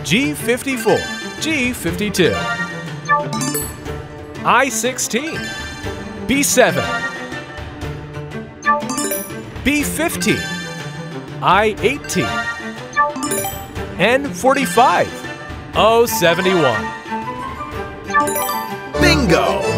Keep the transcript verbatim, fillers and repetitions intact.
G fifty-four, G fifty-two, I sixteen, B seven, B fifteen, I eighteen, N forty-five, O seventy-one. Bingo!